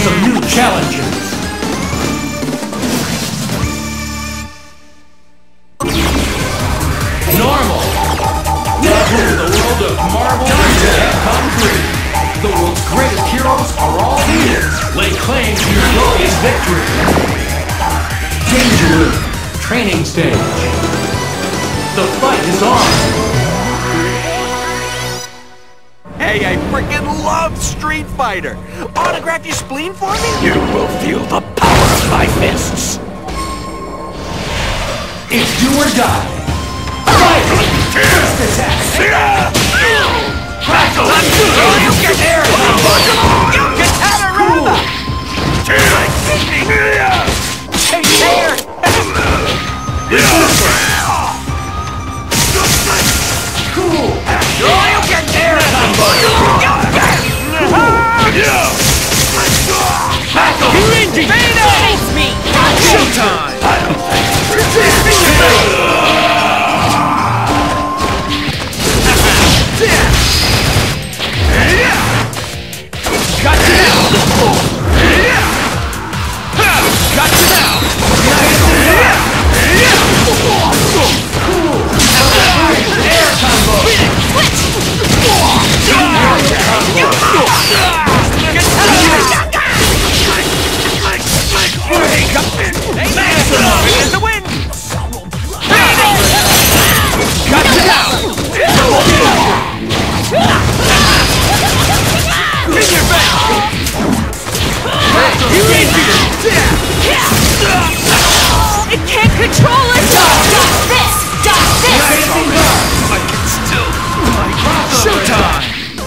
some new challenges. Normal. Welcome to the world of Marvel and Concrete. The world's greatest heroes are all here. Lay claim to your glorious victory. Danger Room. Training stage. The fight is on. Hey, I freaking love Street Fighter! Autograph your spleen for me? You will feel the power of my fists! It's do or die. Fight! First attack! Crackle! You get air! You get Tatarama! Hey, there! Cool! You get air! Face me! Showtime! Got you now! Got you now! Air combo! Maximum! The win! Got you now! In your face! You It can't control us! Got this! Got this! I can still... Showtime!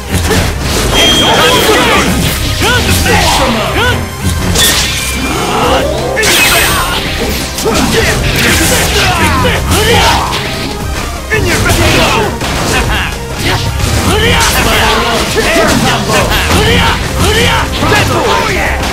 In your face! Air combo! Oh yeah!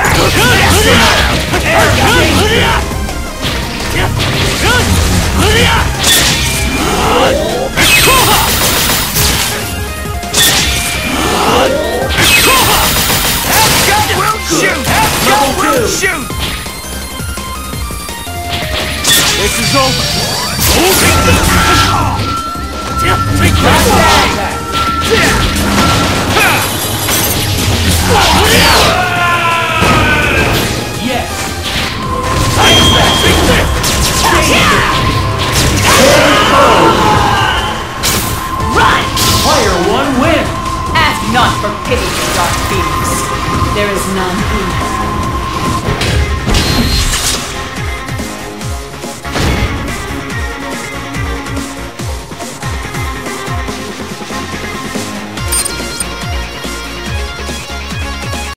Shoot! This is over. Yes! Run! Player 1 wins! Ask not for pity, Dark Phoenix. There is none here.